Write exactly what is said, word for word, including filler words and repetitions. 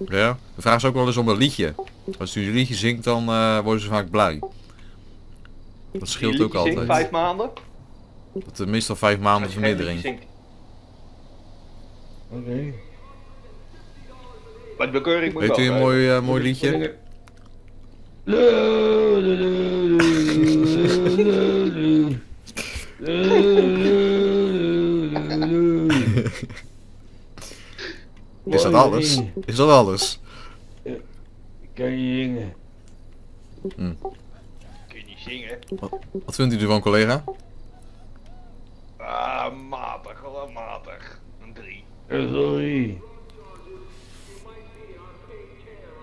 Ja, de vraag is ook wel eens om een liedje. Als u een liedje zingt, dan uh, worden ze vaak blij. Dat scheelt ook altijd. Zingt vijf maanden? Dat is meestal vijf maanden vermindering. Oké. Okay. Maar de bekeuring moet Weet u een mooi, uh, mooi liedje? Is dat alles? Is dat alles? Kan je zingen? Hm. Kun je niet zingen? Wat, wat vindt u ervan, collega? Ah, matig, wel matig. Een drie. Sorry.